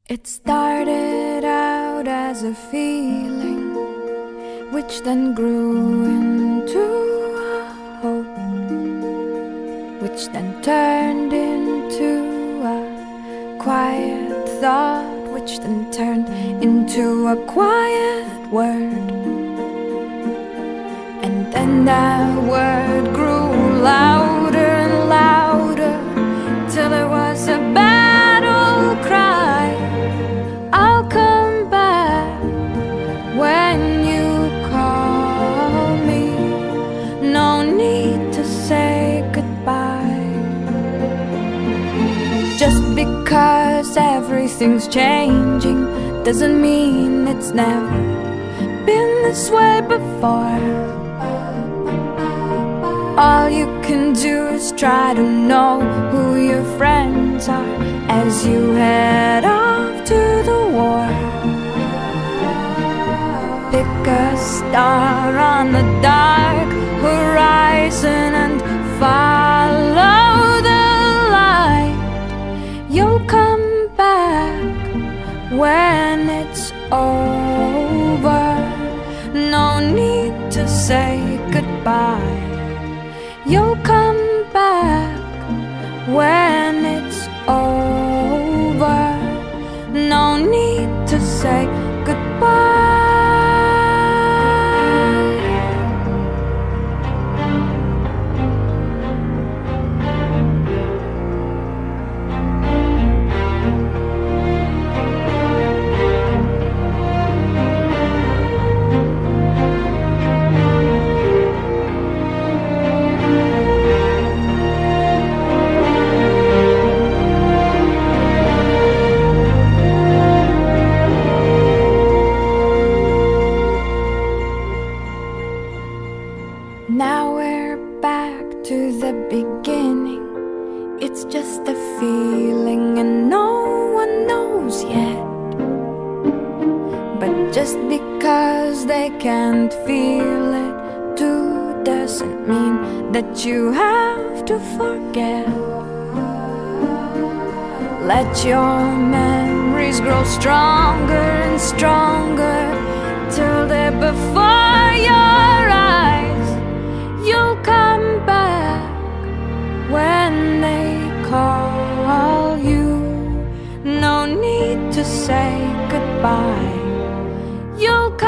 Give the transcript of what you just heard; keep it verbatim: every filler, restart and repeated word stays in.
It started out as a feeling, which then grew into a hope, which then turned into a quiet thought, which then turned into a quiet word. And then that word grew louder and louder, till it was a battle cry. I'll come back when you call me. No need to say goodbye. Just because everything's changing doesn't mean it's never been this way before. All you can do is try to know who your friends are as you head off to the war. Pick a star on the dark horizon and follow the light. You'll come back when it's over. No need to say goodbye. You'll come back when it's over. No need to say goodbye. Now we're back to the beginning. It's just a feeling and no one knows yet. But just because they can't feel it too doesn't mean that you have to forget. Let your memories grow stronger and stronger till they're before your eyes. You'll come back when they call you. No need to say goodbye. You'll come